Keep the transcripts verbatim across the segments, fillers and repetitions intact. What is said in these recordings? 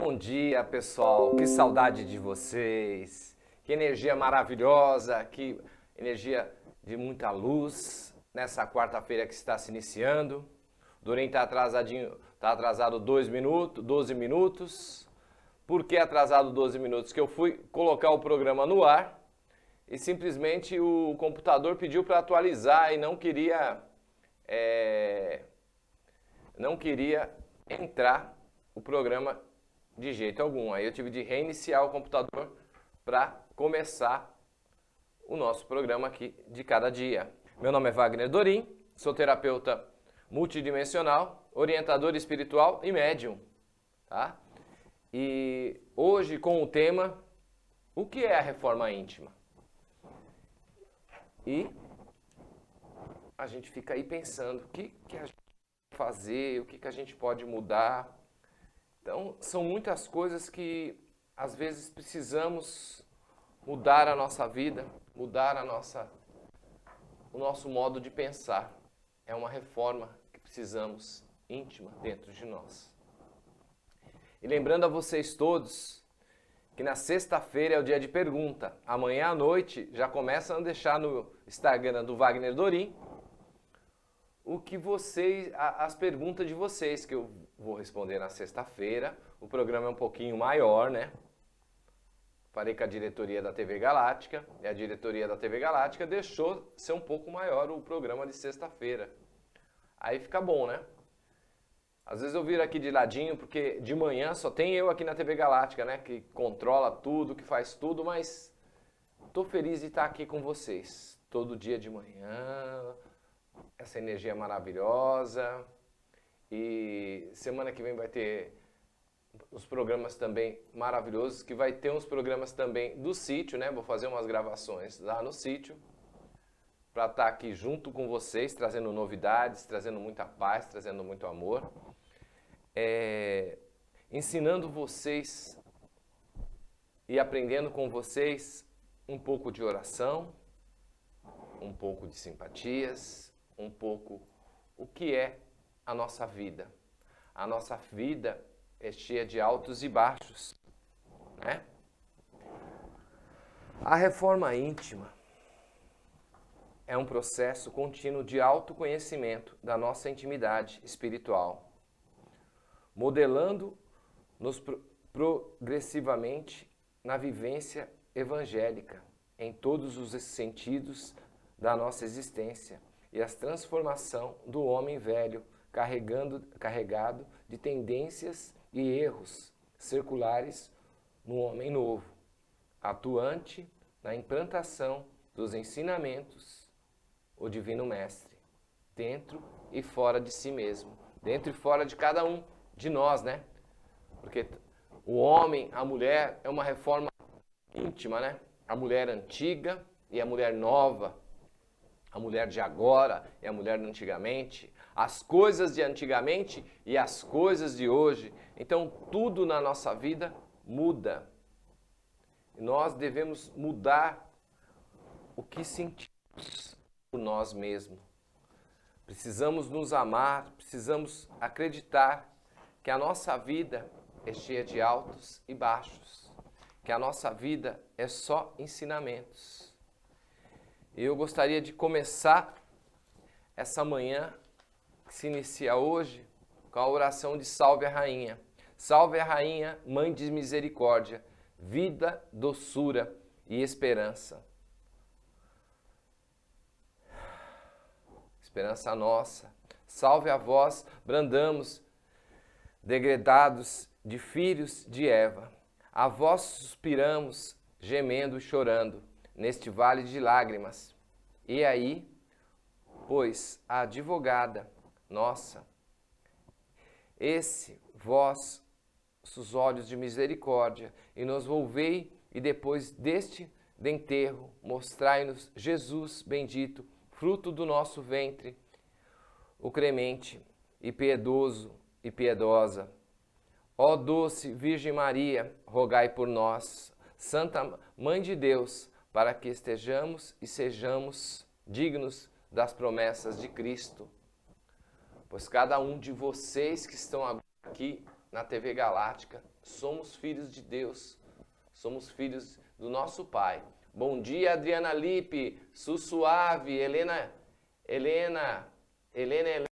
Bom dia, pessoal. Que saudade de vocês. Que energia maravilhosa, que energia de muita luz nessa quarta-feira que está se iniciando. O Dorim está atrasadinho, está atrasado dois minutos, doze minutos. Por que atrasado doze minutos? Que eu fui colocar o programa no ar e simplesmente o computador pediu para atualizar e não queria, é, não queria entrar o programa de jeito algum. Aí eu tive de reiniciar o computador para começar o nosso programa aqui de cada dia. Meu nome é Wagner Dorim, sou terapeuta multidimensional, orientador espiritual e médium, tá? E hoje com o tema, o que é a reforma íntima? E a gente fica aí pensando, o que, que a gente pode fazer, o que, que a gente pode mudar. Então, são muitas coisas que às vezes precisamos mudar a nossa vida, mudar a nossa, o nosso modo de pensar. É uma reforma que precisamos íntima dentro de nós. E lembrando a vocês todos que na sexta-feira é o dia de pergunta. Amanhã à noite já começam a deixar no Instagram do Wagner Dorim o que vocês, as perguntas de vocês, que eu vou responder na sexta-feira. O programa é um pouquinho maior, né? Falei com a diretoria da T V Galáctica, e a diretoria da T V Galáctica deixou ser um pouco maior o programa de sexta-feira. Aí fica bom, né? Às vezes eu viro aqui de ladinho, porque de manhã só tem eu aqui na T V Galáctica, né? Que controla tudo, que faz tudo, mas tô feliz de estar aqui com vocês. Todo dia de manhã, essa energia maravilhosa. E semana que vem vai ter os programas também maravilhosos, que vai ter uns programas também do sítio, né? Vou fazer umas gravações lá no sítio, para estar aqui junto com vocês, trazendo novidades, trazendo muita paz, trazendo muito amor. É, ensinando vocês e aprendendo com vocês um pouco de oração, um pouco de simpatias, um pouco o que é a nossa vida. A nossa vida é cheia de altos e baixos, né? A reforma íntima é um processo contínuo de autoconhecimento da nossa intimidade espiritual, modelando-nos progressivamente na vivência evangélica, em todos os sentidos da nossa existência, e a transformação do homem velho, carregando, carregado de tendências e erros circulares no homem novo, atuante na implantação dos ensinamentos, o Divino Mestre, dentro e fora de si mesmo, dentro e fora de cada um de nós, né? Porque o homem, a mulher, é uma reforma íntima, né? A mulher antiga e a mulher nova, a mulher de agora e a mulher de antigamente, as coisas de antigamente e as coisas de hoje. Então, tudo na nossa vida muda. Nós devemos mudar o que sentimos por nós mesmos. Precisamos nos amar, precisamos acreditar que a nossa vida é cheia de altos e baixos, que a nossa vida é só ensinamentos. Eu gostaria de começar essa manhã, que se inicia hoje, com a oração de Salve a Rainha. Salve a Rainha, Mãe de Misericórdia, vida, doçura e esperança. Esperança nossa. Salve a vós, brandamos, degredados de filhos de Eva. A vós suspiramos, gemendo e chorando, neste vale de lágrimas. E aí, pois, a advogada nossa, esse vossos olhos de misericórdia, e nos volvei, e depois deste enterro, mostrai-nos Jesus bendito, fruto do nosso ventre, o cremente e piedoso e piedosa. Ó doce Virgem Maria, rogai por nós, Santa Mãe de Deus, para que estejamos e sejamos dignos das promessas de Cristo. Pois cada um de vocês que estão aqui na T V Galáctica. Somos filhos de Deus. Somos filhos do nosso Pai. Bom dia, Adriana Lipe, Su Suave, Helena, Helena, Helena, Helena,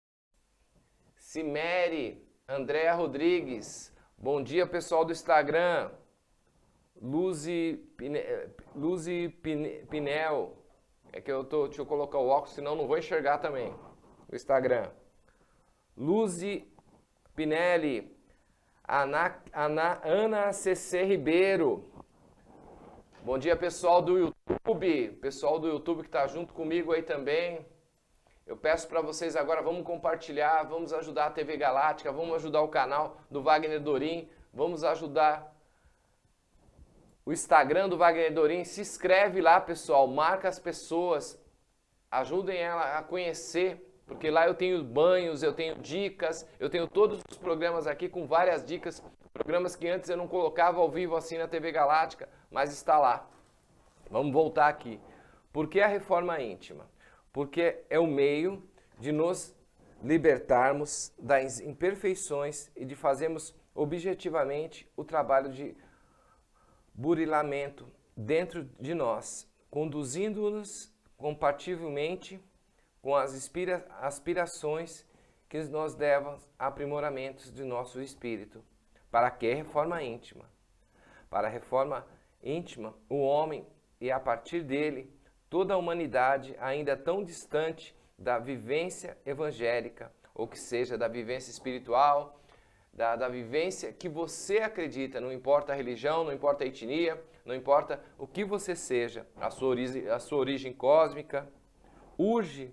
Cimere, Andréa Rodrigues. Bom dia, pessoal do Instagram. Luzi, Pine, Luzi Pine, Pinel. É que eu tô, deixa eu colocar o óculos, senão não vou enxergar também o Instagram. Luzi Pinelli, Ana, Ana, Ana C C Ribeiro. Bom dia, pessoal do YouTube, pessoal do YouTube que está junto comigo aí também. Eu peço para vocês agora, vamos compartilhar, vamos ajudar a T V Galáctica, vamos ajudar o canal do Wagner Dorim, vamos ajudar o Instagram do Wagner Dorim. Se inscreve lá, pessoal, marca as pessoas, ajudem ela a conhecer, porque lá eu tenho banhos, eu tenho dicas, eu tenho todos os programas aqui com várias dicas, programas que antes eu não colocava ao vivo assim na T V Galáctica, mas está lá. Vamos voltar aqui. Por que a reforma íntima? Porque é o meio de nos libertarmos das imperfeições e de fazermos objetivamente o trabalho de burilamento dentro de nós, conduzindo-nos compativelmente com as aspira aspirações que nos levam a aprimoramentos de nosso espírito. Para que reforma íntima? Para a reforma íntima, o homem e a partir dele toda a humanidade ainda tão distante da vivência evangélica, ou que seja da vivência espiritual, da, da vivência que você acredita, não importa a religião, não importa a etnia, não importa o que você seja, a sua origem, a sua origem cósmica, urge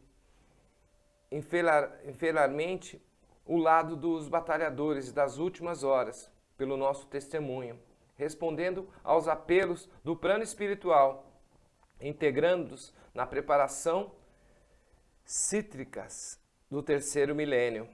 infelizmente o lado dos batalhadores das últimas horas, pelo nosso testemunho, respondendo aos apelos do plano espiritual, integrando-os na preparação cítricas do terceiro milênio.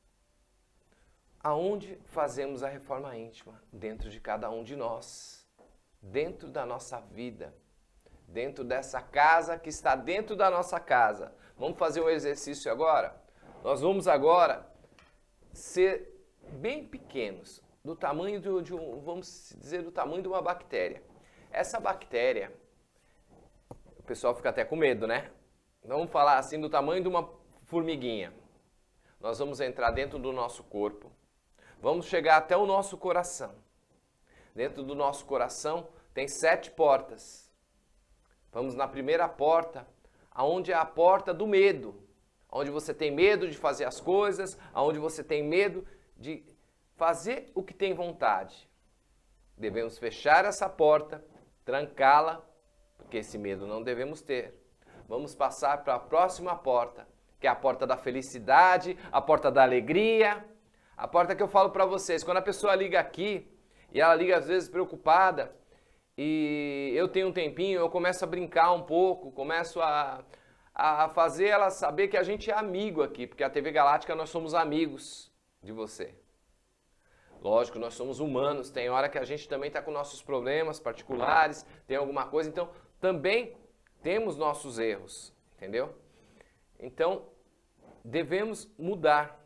Aonde fazemos a reforma íntima? Dentro de cada um de nós, dentro da nossa vida, dentro dessa casa que está dentro da nossa casa. Vamos fazer um exercício agora? Nós vamos agora ser bem pequenos, do tamanho de, de um, vamos dizer, do tamanho de uma bactéria. Essa bactéria, o pessoal fica até com medo, né? Vamos falar assim, do tamanho de uma formiguinha. Nós vamos entrar dentro do nosso corpo, vamos chegar até o nosso coração. Dentro do nosso coração tem sete portas. Vamos na primeira porta, aonde é a porta do medo, onde você tem medo de fazer as coisas, aonde você tem medo de fazer o que tem vontade. Devemos fechar essa porta, trancá-la, porque esse medo não devemos ter. Vamos passar para a próxima porta, que é a porta da felicidade, a porta da alegria, a porta que eu falo para vocês. Quando a pessoa liga aqui, e ela liga às vezes preocupada, e eu tenho um tempinho, eu começo a brincar um pouco, começo a, a fazer ela saber que a gente é amigo aqui, porque a T V Galáctica nós somos amigos de você. Lógico, nós somos humanos, tem hora que a gente também está com nossos problemas particulares, tem alguma coisa, então também temos nossos erros, entendeu? Então, devemos mudar.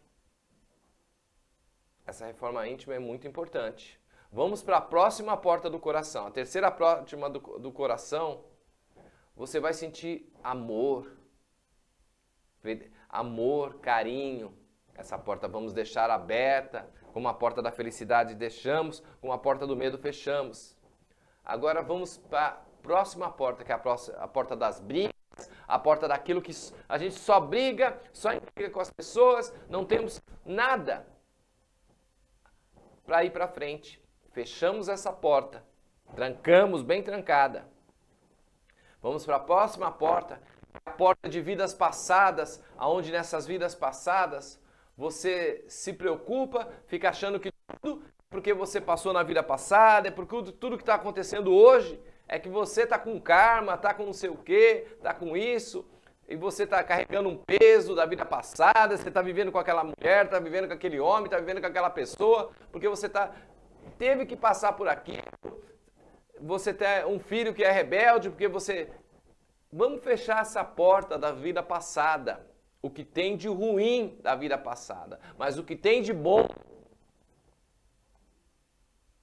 Essa reforma íntima é muito importante. Vamos para a próxima porta do coração. A terceira porta do, do coração, você vai sentir amor. Amor, carinho. Essa porta vamos deixar aberta, como a porta da felicidade deixamos, como a porta do medo fechamos. Agora vamos para a próxima porta, que é a, próxima, a porta das brigas, a porta daquilo que a gente só briga, só briga com as pessoas, não temos nada para ir para frente. Fechamos essa porta, trancamos bem trancada. Vamos para a próxima porta, a porta de vidas passadas, aonde nessas vidas passadas você se preocupa, fica achando que tudo porque você passou na vida passada, é porque tudo que está acontecendo hoje é que você está com karma, está com não sei o quê, está com isso, e você está carregando um peso da vida passada, você está vivendo com aquela mulher, está vivendo com aquele homem, está vivendo com aquela pessoa, porque você tá, teve que passar por aquilo, você tem um filho que é rebelde, porque você... Vamos fechar essa porta da vida passada, o que tem de ruim da vida passada, mas o que tem de bom,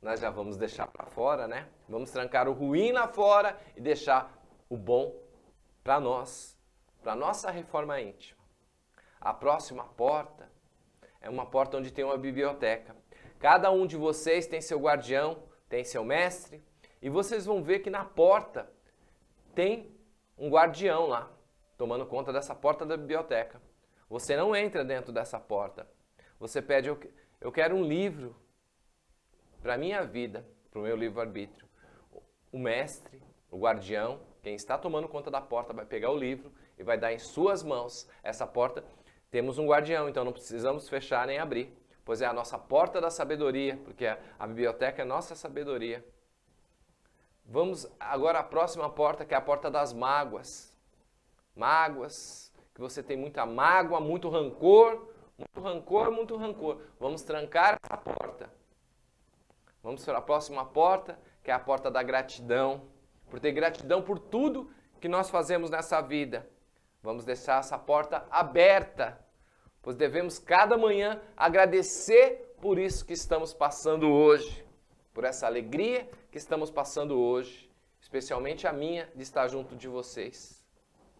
nós já vamos deixar para fora, né? Vamos trancar o ruim lá fora e deixar o bom para nós, para a nossa reforma íntima. A próxima porta é uma porta onde tem uma biblioteca. Cada um de vocês tem seu guardião, tem seu mestre, e vocês vão ver que na porta tem um guardião lá, tomando conta dessa porta da biblioteca. Você não entra dentro dessa porta. Você pede, eu, eu quero um livro para a minha vida, para o meu livre-arbítrio. O mestre, o guardião, quem está tomando conta da porta vai pegar o livro e vai dar em suas mãos essa porta. Temos um guardião, então não precisamos fechar nem abrir, pois é a nossa porta da sabedoria, porque a, a biblioteca é nossa sabedoria. Vamos agora à próxima porta, que é a porta das mágoas. Mágoas, que você tem muita mágoa, muito rancor, muito rancor, muito rancor. Vamos trancar essa porta. Vamos para a próxima porta, que é a porta da gratidão. Por ter gratidão por tudo que nós fazemos nessa vida. Vamos deixar essa porta aberta, pois devemos cada manhã agradecer por isso que estamos passando hoje, por essa alegria que estamos passando hoje, especialmente a minha de estar junto de vocês.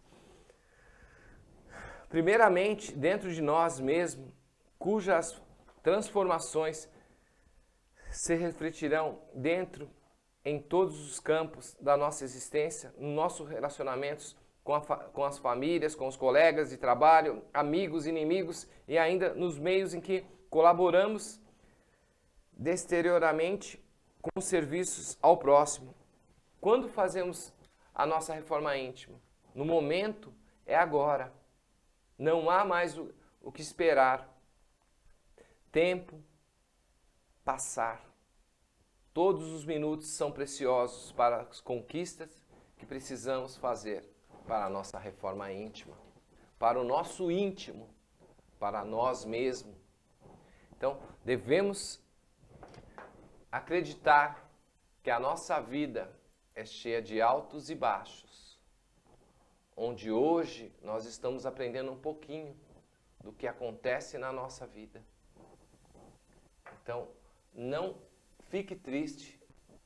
Primeiramente, dentro de nós mesmos, cujas transformações se refletirão dentro, em todos os campos da nossa existência, nos nossos relacionamentos com, a, com as famílias, com os colegas de trabalho, amigos, inimigos e ainda nos meios em que colaboramos exteriormente com os serviços ao próximo. Quando fazemos a nossa reforma íntima? No momento é agora. Não há mais o, o que esperar. Tempo passar. Todos os minutos são preciosos para as conquistas que precisamos fazer para a nossa reforma íntima, para o nosso íntimo, para nós mesmos. Então, devemos acreditar que a nossa vida é cheia de altos e baixos, onde hoje nós estamos aprendendo um pouquinho do que acontece na nossa vida. Então, não fique triste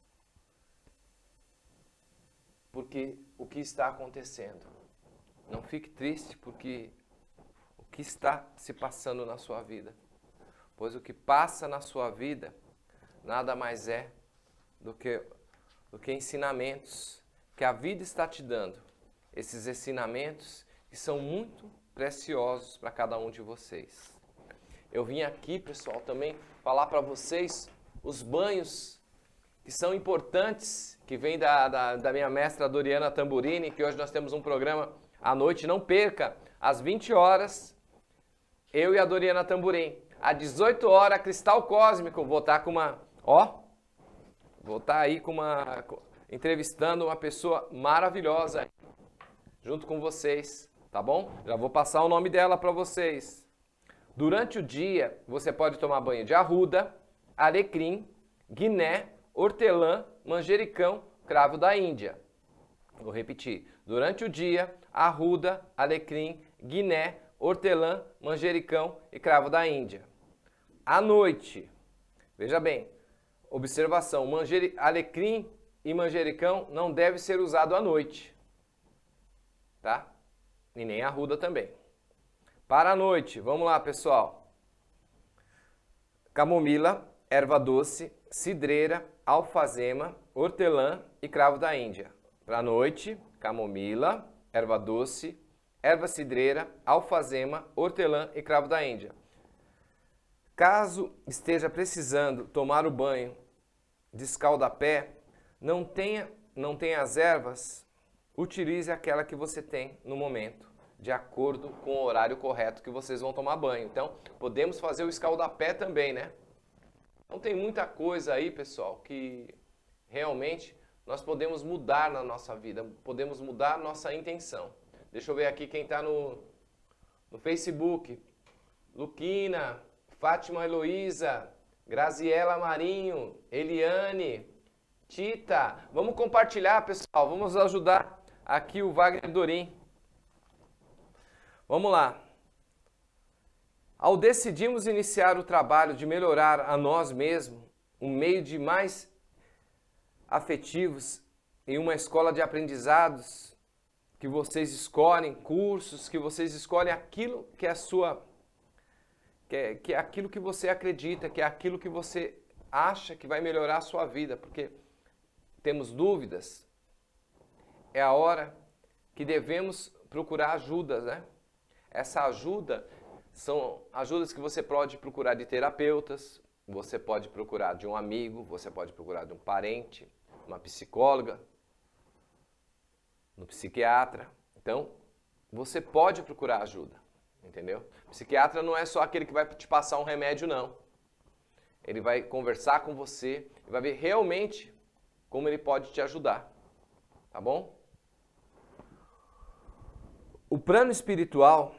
porque o que está acontecendo. Não fique triste porque o que está se passando na sua vida. Pois o que passa na sua vida nada mais é do que, do que ensinamentos que a vida está te dando. Esses ensinamentos que são muito preciosos para cada um de vocês. Eu vim aqui, pessoal, também falar para vocês os banhos que são importantes, que vem da, da, da minha mestra Doriana Tamburini, que hoje nós temos um programa à noite. Não perca, às vinte horas, eu e a Doriana Tamburini. Às dezoito horas, Cristal Cósmico. Vou estar com uma... Ó, vou estar aí com uma... entrevistando uma pessoa maravilhosa junto com vocês, tá bom? Já vou passar o nome dela para vocês. Durante o dia, você pode tomar banho de arruda, alecrim, guiné, hortelã, manjericão, cravo da Índia. Vou repetir. Durante o dia, arruda, alecrim, guiné, hortelã, manjericão e cravo da Índia. À noite, veja bem, observação, manjeri, alecrim e manjericão não deve ser usado à noite, tá? E nem arruda também. Para a noite, vamos lá, pessoal. Camomila, erva doce, cidreira, alfazema, hortelã e cravo da Índia. Para a noite, camomila, erva doce, erva cidreira, alfazema, hortelã e cravo da Índia. Caso esteja precisando tomar o banho de escaldapé, não tenha, não tenha as ervas, utilize aquela que você tem no momento, de acordo com o horário correto que vocês vão tomar banho. Então, podemos fazer o escaldapé também, né? Então tem muita coisa aí, pessoal, que realmente nós podemos mudar na nossa vida, podemos mudar nossa intenção. Deixa eu ver aqui quem está no, no Facebook. Luquina, Fátima Heloísa, Graziela Marinho, Eliane, Tita. Vamos compartilhar, pessoal, vamos ajudar aqui o Wagner Dorim. Vamos lá. Ao decidirmos iniciar o trabalho de melhorar a nós mesmos, um meio de mais afetivos, em uma escola de aprendizados, que vocês escolhem cursos, que vocês escolhem aquilo que é a sua, que é, que é aquilo que você acredita, que é aquilo que você acha que vai melhorar a sua vida, porque temos dúvidas, é a hora que devemos procurar ajuda, né? Essa ajuda são ajudas que você pode procurar de terapeutas, você pode procurar de um amigo, você pode procurar de um parente, uma psicóloga, no psiquiatra. Então, você pode procurar ajuda, entendeu? O psiquiatra não é só aquele que vai te passar um remédio, não. Ele vai conversar com você e vai ver realmente como ele pode te ajudar, tá bom? O plano espiritual,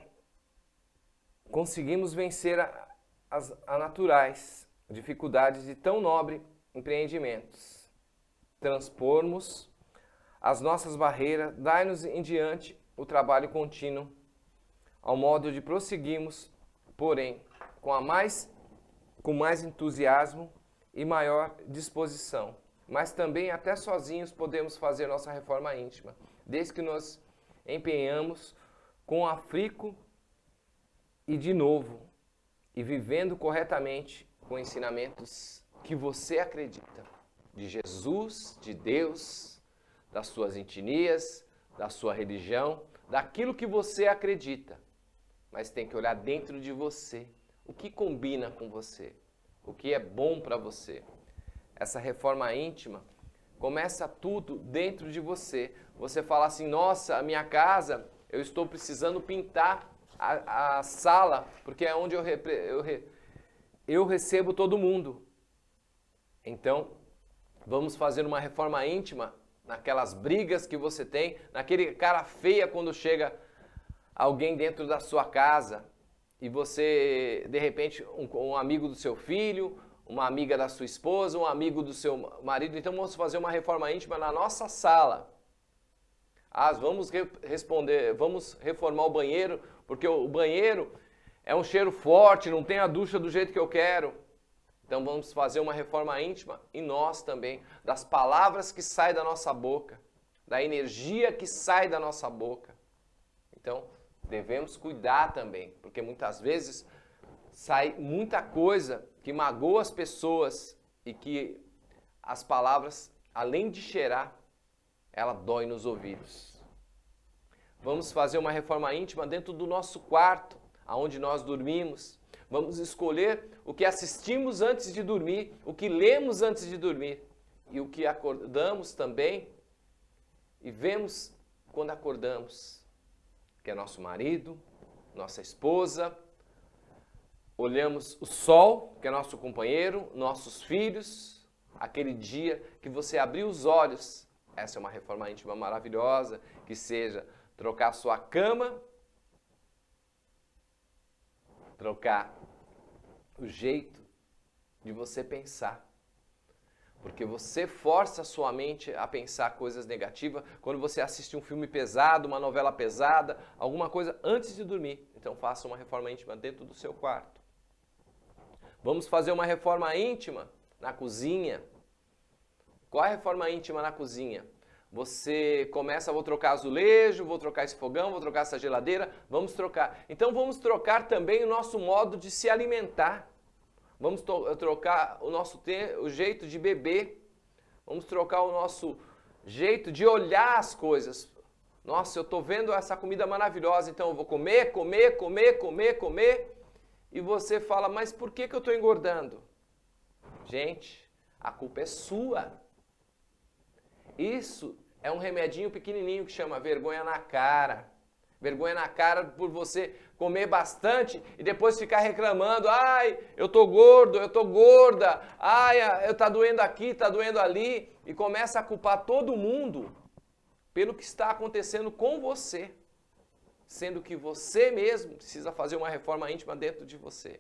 conseguimos vencer a, as a naturais dificuldades de tão nobre empreendimentos. Transpormos as nossas barreiras, dai-nos em diante o trabalho contínuo, ao modo de prosseguirmos, porém, com, a mais, com mais entusiasmo e maior disposição. Mas também até sozinhos podemos fazer nossa reforma íntima, desde que nos empenhamos com afinco e de novo, e vivendo corretamente com ensinamentos que você acredita, de Jesus, de Deus, das suas etnias, da sua religião, daquilo que você acredita. Mas tem que olhar dentro de você, o que combina com você, o que é bom para você. Essa reforma íntima começa tudo dentro de você. Você fala assim, nossa, a minha casa, eu estou precisando pintar a, a sala, porque é onde eu, repre, eu, re, eu recebo todo mundo. Então, vamos fazer uma reforma íntima naquelas brigas que você tem, naquele cara feia quando chega alguém dentro da sua casa e você, de repente, um, um amigo do seu filho, uma amiga da sua esposa, um amigo do seu marido. Então, vamos fazer uma reforma íntima na nossa sala. Ah, vamos re responder, vamos reformar o banheiro, porque o banheiro é um cheiro forte, não tem a ducha do jeito que eu quero. Então vamos fazer uma reforma íntima em nós também, das palavras que saem da nossa boca, da energia que sai da nossa boca. Então devemos cuidar também, porque muitas vezes sai muita coisa que magoa as pessoas e que as palavras, além de cheirar, ela dói nos ouvidos. Vamos fazer uma reforma íntima dentro do nosso quarto, aonde nós dormimos. Vamos escolher o que assistimos antes de dormir, o que lemos antes de dormir e o que acordamos também e vemos quando acordamos, que é nosso marido, nossa esposa. Olhamos o sol, que é nosso companheiro, nossos filhos, aquele dia que você abriu os olhos. Essa é uma reforma íntima maravilhosa, que seja trocar sua cama, trocar o jeito de você pensar. Porque você força a sua mente a pensar coisas negativas quando você assiste um filme pesado, uma novela pesada, alguma coisa antes de dormir. Então faça uma reforma íntima dentro do seu quarto. Vamos fazer uma reforma íntima na cozinha. Qual é a reforma íntima na cozinha? Você começa, vou trocar azulejo, vou trocar esse fogão, vou trocar essa geladeira, vamos trocar. Então vamos trocar também o nosso modo de se alimentar. Vamos trocar o nosso te o jeito de beber. Vamos trocar o nosso jeito de olhar as coisas. Nossa, eu estou vendo essa comida maravilhosa, então eu vou comer, comer, comer, comer, comer. E você fala, mas por que que eu estou engordando? Gente, a culpa é sua. Isso é um remedinho pequenininho que chama vergonha na cara. Vergonha na cara por você comer bastante e depois ficar reclamando. Ai, eu tô gordo, eu tô gorda. Ai, eu tá doendo aqui, tá doendo ali. E começa a culpar todo mundo pelo que está acontecendo com você. Sendo que você mesmo precisa fazer uma reforma íntima dentro de você.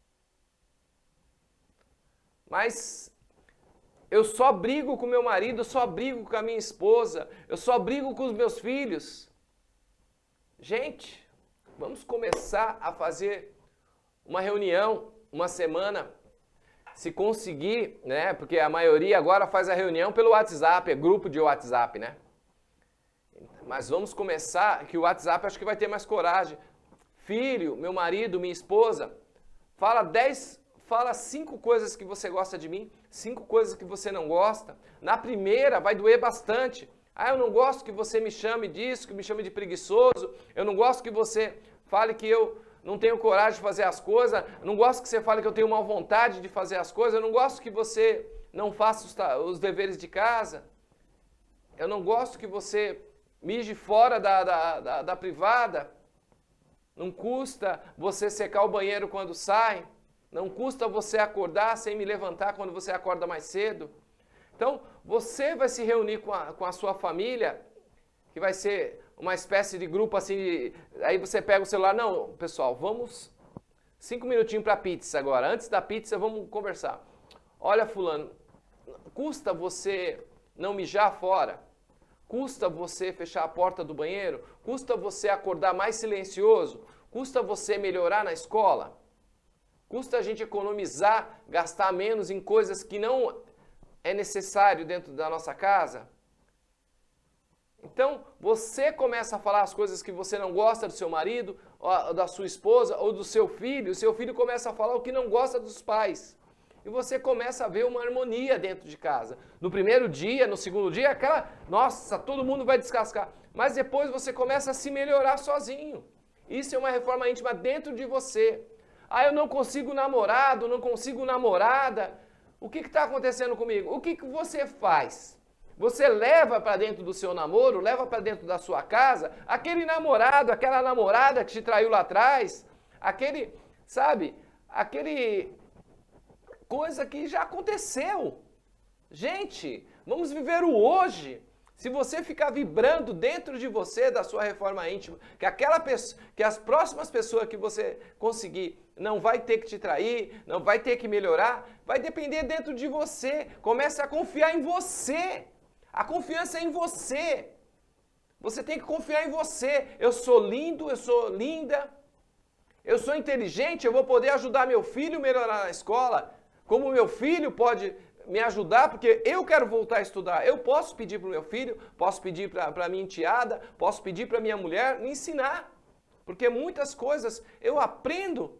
Mas eu só brigo com meu marido, eu só brigo com a minha esposa, eu só brigo com os meus filhos. Gente, vamos começar a fazer uma reunião, uma semana, se conseguir, né? Porque a maioria agora faz a reunião pelo WhatsApp, é grupo de WhatsApp, né? Mas vamos começar, que o WhatsApp acho que vai ter mais coragem. Filho, meu marido, minha esposa, fala dez, fala cinco coisas que você gosta de mim, cinco coisas que você não gosta. Na primeira vai doer bastante. Ah, eu não gosto que você me chame disso, que me chame de preguiçoso. Eu não gosto que você fale que eu não tenho coragem de fazer as coisas. Eu não gosto que você fale que eu tenho mal vontade de fazer as coisas. Eu não gosto que você não faça os, os deveres de casa. Eu não gosto que você mije fora da, da, da, da privada. Não custa você secar o banheiro quando sai. Não custa você acordar sem me levantar quando você acorda mais cedo. Então, você vai se reunir com a, com a sua família, que vai ser uma espécie de grupo assim, de, aí você pega o celular, não, pessoal, vamos cinco minutinhos para a pizza agora. Antes da pizza, vamos conversar. Olha, fulano, custa você não mijar fora? Custa você fechar a porta do banheiro? Custa você acordar mais silencioso? Custa você melhorar na escola? Custa a gente economizar, gastar menos em coisas que não é necessário dentro da nossa casa? Então, você começa a falar as coisas que você não gosta do seu marido, ou da sua esposa, ou do seu filho. O seu filho começa a falar o que não gosta dos pais. E você começa a ver uma harmonia dentro de casa. No primeiro dia, no segundo dia, aquela, nossa, todo mundo vai descascar. Mas depois você começa a se melhorar sozinho. Isso é uma reforma íntima dentro de você. Ah, eu não consigo namorado, não consigo namorada. O que está acontecendo comigo? O que, que você faz? Você leva para dentro do seu namoro, leva para dentro da sua casa, aquele namorado, aquela namorada que te traiu lá atrás, aquele, sabe, aquele coisa que já aconteceu. Gente, vamos viver o hoje. Se você ficar vibrando dentro de você, da sua reforma íntima, que aquela pessoa, que as próximas pessoas que você conseguir não vai ter que te trair, não vai ter que melhorar, vai depender dentro de você. Comece a confiar em você. A confiança é em você. Você tem que confiar em você. Eu sou lindo, eu sou linda, eu sou inteligente, eu vou poder ajudar meu filho a melhorar na escola, como meu filho pode me ajudar, porque eu quero voltar a estudar. Eu posso pedir para o meu filho, posso pedir para a minha enteada, posso pedir para a minha mulher me ensinar. Porque muitas coisas eu aprendo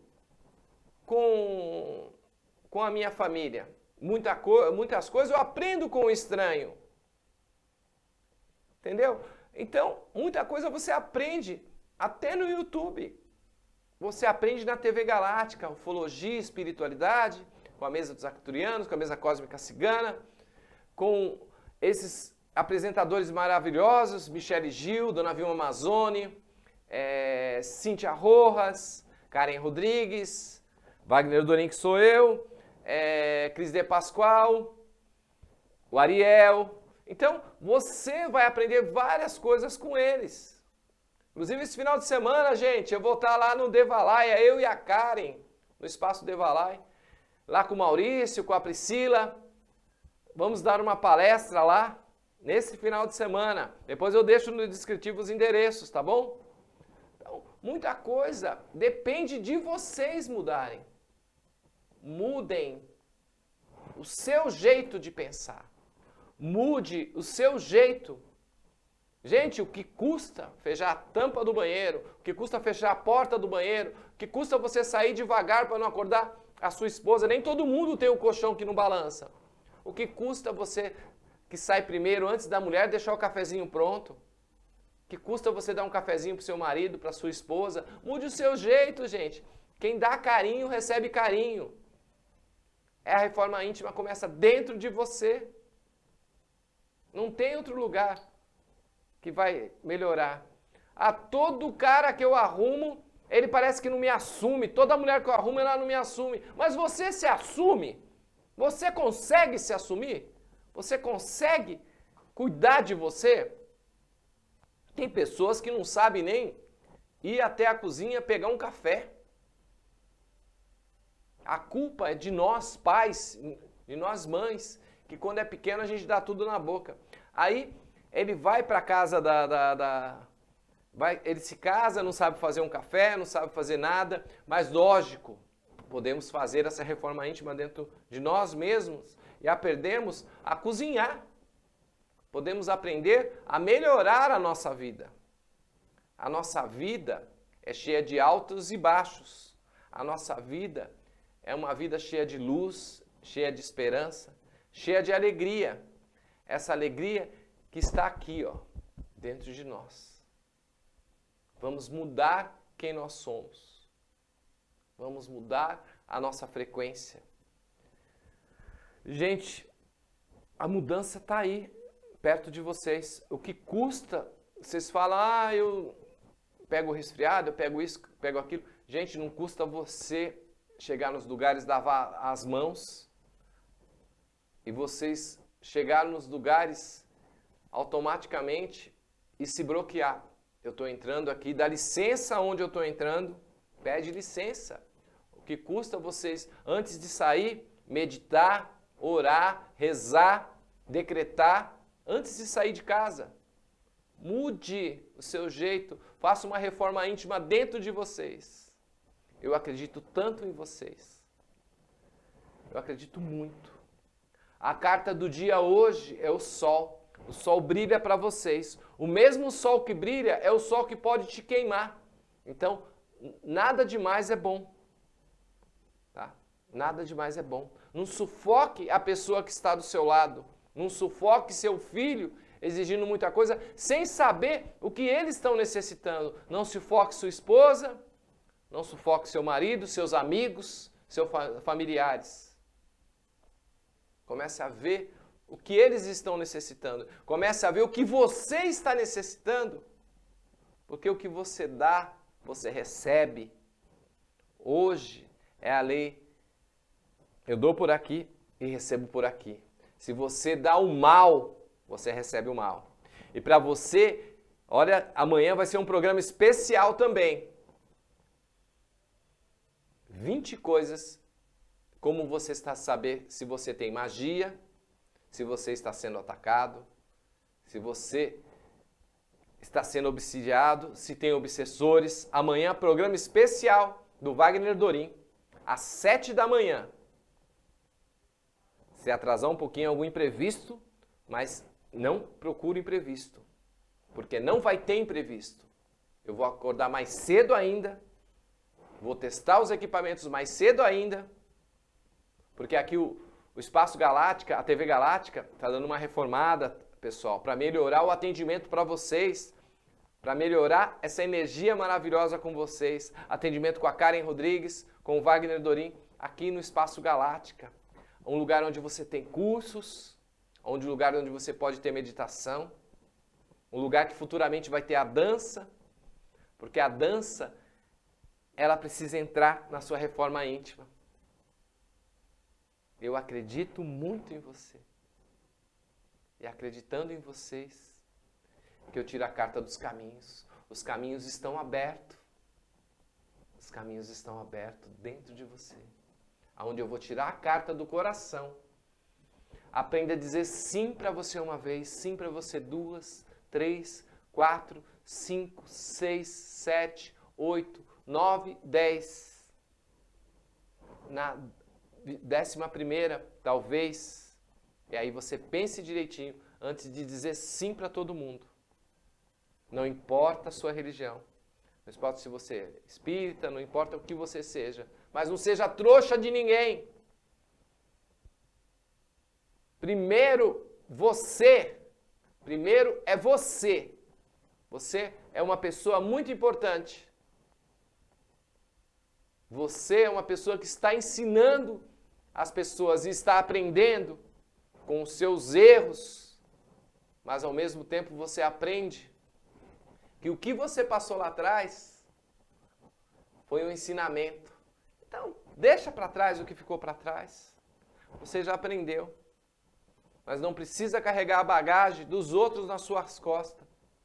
com, com a minha família. Muita co muitas coisas eu aprendo com o estranho. Entendeu? Então, muita coisa você aprende até no YouTube. Você aprende na T V Galáctica, ufologia, espiritualidade, com a mesa dos arcturianos, com a mesa cósmica cigana, com esses apresentadores maravilhosos, Michele Gil, Dona Vilma Mazzoni, é, Cíntia Rojas, Karen Rodrigues, Wagner Dorin, que sou eu, é, Cris de Pascoal, o Ariel. Então, você vai aprender várias coisas com eles. Inclusive, esse final de semana, gente, eu vou estar lá no Devalaia, eu e a Karen, no Espaço Devalaia, lá com o Maurício, com a Priscila. Vamos dar uma palestra lá, nesse final de semana. Depois eu deixo no descritivo os endereços, tá bom? Então, muita coisa depende de vocês mudarem. Mudem o seu jeito de pensar. Mude o seu jeito. Gente, o que custa fechar a tampa do banheiro, o que custa fechar a porta do banheiro, o que custa você sair devagar para não acordar a sua esposa, nem todo mundo tem um colchão que não balança. O que custa você que sai primeiro, antes da mulher, deixar o cafezinho pronto? O que custa você dar um cafezinho para o seu marido, para a sua esposa? Mude o seu jeito, gente. Quem dá carinho, recebe carinho. É, a reforma íntima começa dentro de você. Não tem outro lugar que vai melhorar. A todo cara que eu arrumo, ele parece que não me assume. Toda mulher que eu arrumo, ela não me assume. Mas você se assume? Você consegue se assumir? Você consegue cuidar de você? Tem pessoas que não sabem nem ir até a cozinha pegar um café. A culpa é de nós pais, de nós mães, que quando é pequeno a gente dá tudo na boca. Aí ele vai para casa da... da, da vai, ele se casa, não sabe fazer um café, não sabe fazer nada, mas lógico, Podemos fazer essa reforma íntima dentro de nós mesmos e aprendemos a cozinhar. Podemos aprender a melhorar a nossa vida. A nossa vida é cheia de altos e baixos. A nossa vida é uma vida cheia de luz, cheia de esperança, cheia de alegria. Essa alegria que está aqui, ó, dentro de nós. Vamos mudar quem nós somos. Vamos mudar a nossa frequência. Gente, a mudança está aí, perto de vocês. O que custa, vocês falam, ah, eu pego o resfriado, eu pego isso, pego aquilo. Gente, não custa você chegar nos lugares, lavar as mãos e vocês chegar nos lugares automaticamente e se bloquear. Eu estou entrando aqui, dá licença onde eu estou entrando, pede licença. O que custa vocês, antes de sair, meditar, orar, rezar, decretar, antes de sair de casa. Mude o seu jeito, faça uma reforma íntima dentro de vocês. Eu acredito tanto em vocês. Eu acredito muito. A carta do dia hoje é o sol. O sol brilha para vocês. O mesmo sol que brilha é o sol que pode te queimar. Então, nada demais é bom. Tá? Nada demais é bom. Não sufoque a pessoa que está do seu lado. Não sufoque seu filho exigindo muita coisa sem saber o que eles estão necessitando. Não sufoque sua esposa, não sufoque seu marido, seus amigos, seus familiares. Comece a ver o que eles estão necessitando. Comece a ver o que você está necessitando. Porque o que você dá, você recebe. Hoje é a lei. Eu dou por aqui e recebo por aqui. Se você dá o mal, você recebe o mal. E para você, olha, amanhã vai ser um programa especial também. vinte coisas como você está a saber se você tem magia, se você está sendo atacado, se você está sendo obsidiado, se tem obsessores. Amanhã, programa especial do Wagner Dorim, às sete da manhã. Se atrasar um pouquinho, algum imprevisto, mas não procure imprevisto, porque não vai ter imprevisto. Eu vou acordar mais cedo ainda, vou testar os equipamentos mais cedo ainda, porque aqui o, o Espaço Galáctica, a T V Galáctica, está dando uma reformada, pessoal, para melhorar o atendimento para vocês, para melhorar essa energia maravilhosa com vocês. Atendimento com a Karen Rodrigues, com o Wagner Dorim, aqui no Espaço Galáctica. Um lugar onde você tem cursos, onde um lugar onde você pode ter meditação, um lugar que futuramente vai ter a dança, porque a dança, ela precisa entrar na sua reforma íntima. Eu acredito muito em você. E acreditando em vocês, que eu tiro a carta dos caminhos. Os caminhos estão abertos. Os caminhos estão abertos dentro de você. Onde eu vou tirar a carta do coração. Aprenda a dizer sim para você uma vez, sim para você duas, três, quatro, cinco, seis, sete, oito, nove, dez. Na décima primeira, talvez. E aí você pense direitinho antes de dizer sim para todo mundo. Não importa a sua religião. Não importa se você é espírita, não importa o que você seja. Mas não seja trouxa de ninguém. Primeiro, você. Primeiro é você. Você é uma pessoa muito importante. Você é uma pessoa que está ensinando as pessoas e está aprendendo com os seus erros. Mas ao mesmo tempo você aprende que o que você passou lá atrás foi um ensinamento. Então, deixa para trás o que ficou para trás. Você já aprendeu. Mas não precisa carregar a bagagem dos outros nas suas costas.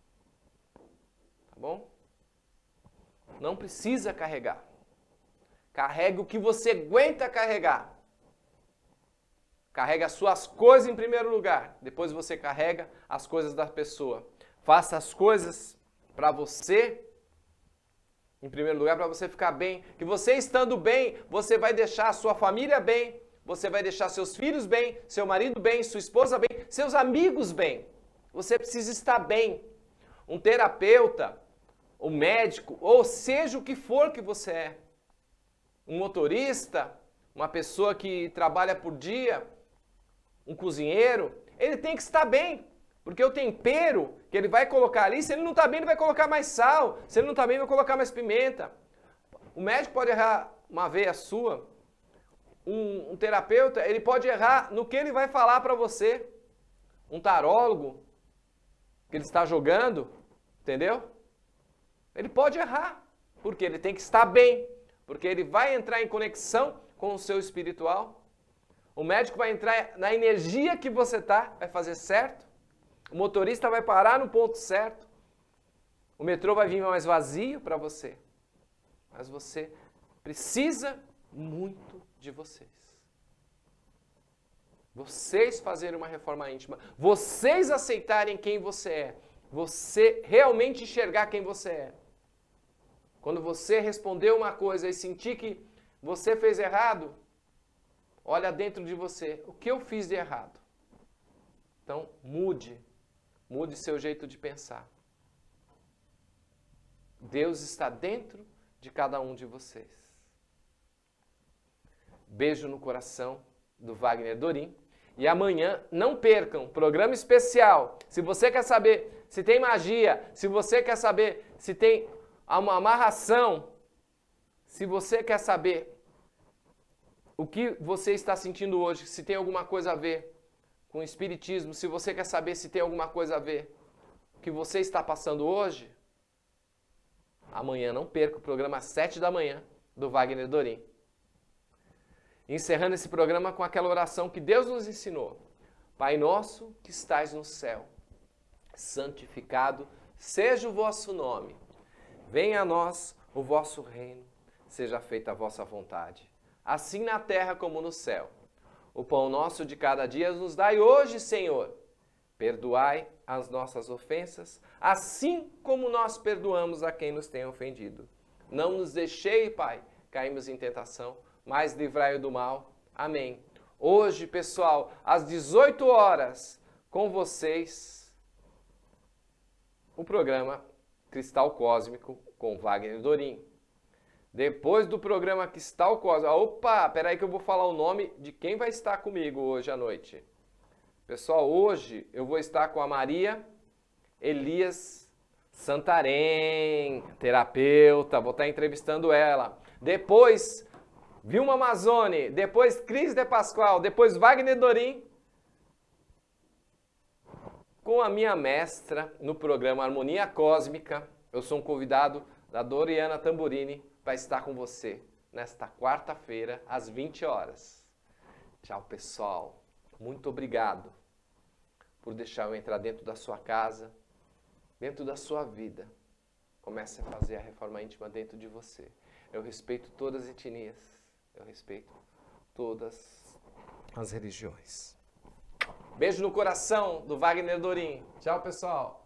Tá bom? Não precisa carregar. Carregue o que você aguenta carregar. Carrega as suas coisas em primeiro lugar. Depois você carrega as coisas da pessoa. Faça as coisas para você em primeiro lugar, para você ficar bem. Que você estando bem, você vai deixar a sua família bem, você vai deixar seus filhos bem, seu marido bem, sua esposa bem, seus amigos bem. Você precisa estar bem. Um terapeuta, um médico, ou seja o que for que você é, um motorista, uma pessoa que trabalha por dia, um cozinheiro, ele tem que estar bem. Porque o tempero que ele vai colocar ali, se ele não está bem, ele vai colocar mais sal. Se ele não está bem, ele vai colocar mais pimenta. O médico pode errar uma veia sua. Um, um terapeuta, ele pode errar no que ele vai falar para você. Um tarólogo, que ele está jogando, entendeu? Ele pode errar, porque ele tem que estar bem. Porque ele vai entrar em conexão com o seu espiritual. O médico vai entrar na energia que você está, vai fazer certo. O motorista vai parar no ponto certo. O metrô vai vir mais vazio para você. Mas você precisa muito de vocês. Vocês fazerem uma reforma íntima. Vocês aceitarem quem você é. Você realmente enxergar quem você é. Quando você respondeu uma coisa e sentir que você fez errado, olha dentro de você. O que eu fiz de errado? Então, mude. Mude seu jeito de pensar. Deus está dentro de cada um de vocês. Beijo no coração do Wagner Dorim. E amanhã, não percam, programa especial. Se você quer saber se tem magia, se você quer saber se tem uma amarração, se você quer saber o que você está sentindo hoje, se tem alguma coisa a ver com o espiritismo, se você quer saber se tem alguma coisa a ver com o que você está passando hoje, amanhã não perca o programa às sete da manhã do Wagner Dorim. Encerrando esse programa com aquela oração que Deus nos ensinou. Pai nosso que estais no céu, santificado seja o vosso nome. Venha a nós o vosso reino, seja feita a vossa vontade, assim na terra como no céu. O pão nosso de cada dia nos dai hoje, Senhor. Perdoai as nossas ofensas, assim como nós perdoamos a quem nos tem ofendido. Não nos deixei, Pai, cairmos em tentação, mas livrai-o do mal. Amém. Hoje, pessoal, às dezoito horas, com vocês, o programa Cristal Cósmico com Wagner Dorim. Depois do programa Cristal Cósmico, opa, peraí que eu vou falar o nome de quem vai estar comigo hoje à noite. Pessoal, hoje eu vou estar com a Maria Elias Santarém, terapeuta, vou estar entrevistando ela. Depois, Vilma Amazone, depois Cris de Pascoal, depois Wagner Dorim, com a minha mestra no programa Harmonia Cósmica. Eu sou um convidado da Doriana Tamburini para estar com você nesta quarta-feira, às vinte horas. Tchau, pessoal. Muito obrigado por deixar eu entrar dentro da sua casa, dentro da sua vida. Comece a fazer a reforma íntima dentro de você. Eu respeito todas as etnias. Eu respeito todas as religiões. Beijo no coração do Wagner Dorim. Tchau, pessoal.